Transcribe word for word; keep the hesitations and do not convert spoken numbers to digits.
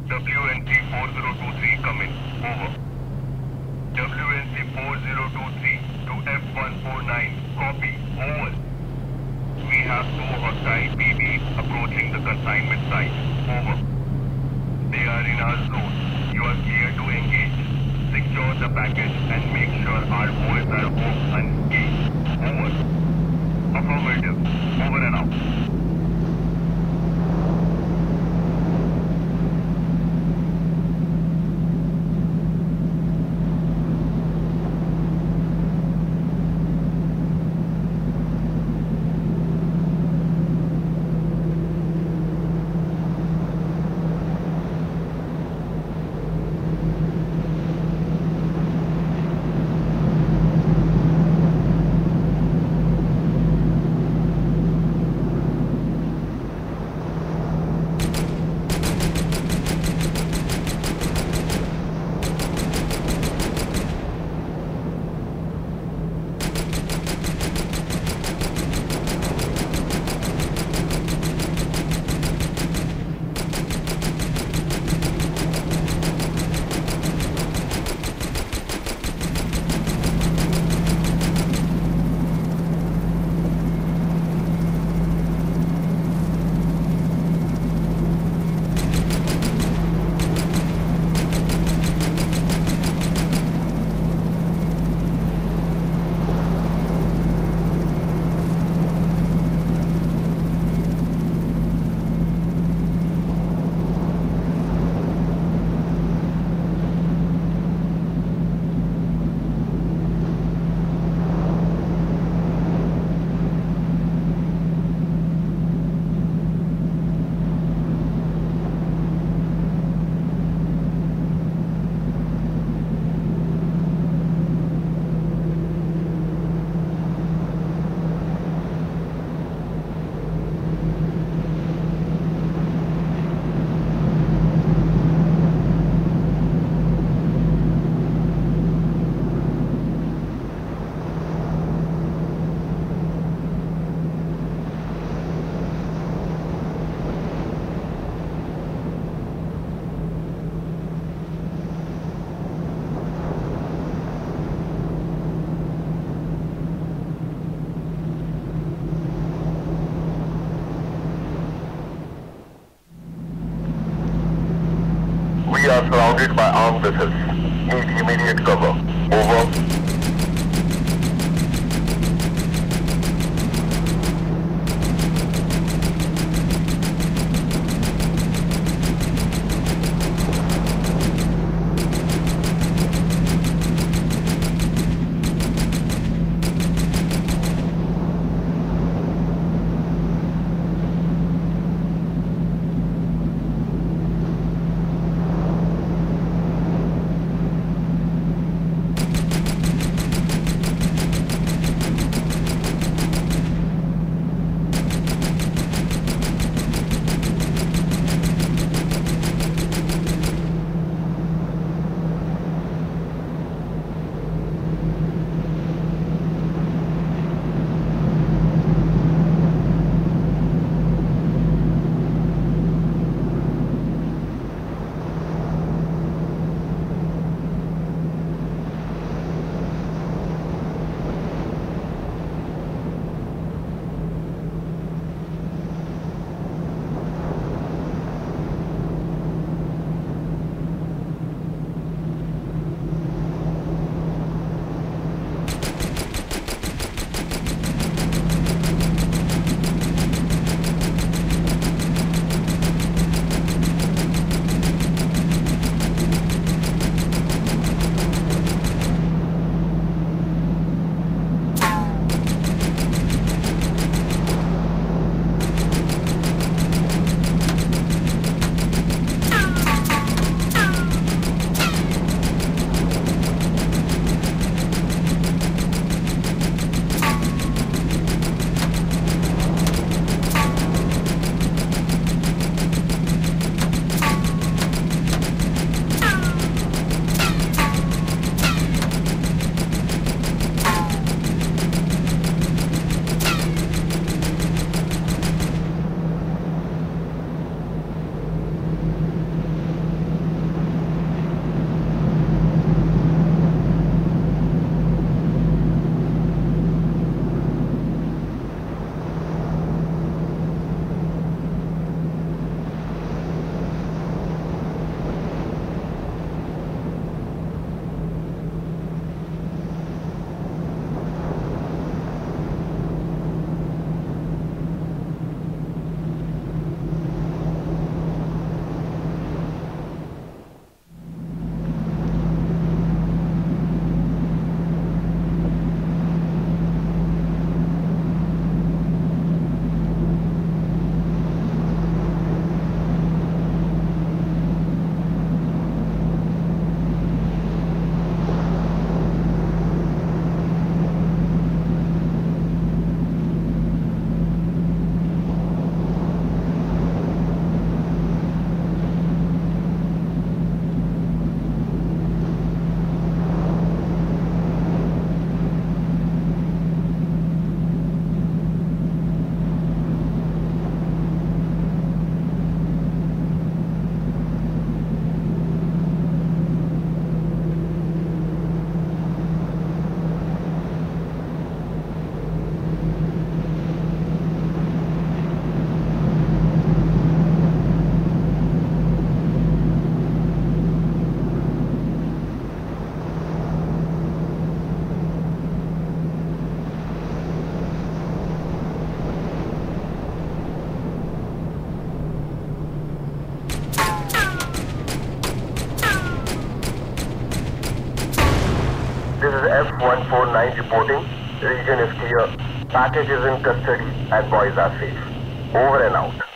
W N C four zero two three, come in. Over. W N C four zero two three to F one four nine, copy. Over. We have two hostile B Bs approaching the consignment site. Over. They are in our zone. You are clear to engage. Secure the package and make sure our boys are home unscathed. Over. Affirmative. Over and out. We are surrounded by armed vessels. Need immediate cover. Over. is F one four nine reporting. Region is clear. Package is in custody and boys are safe. Over and out.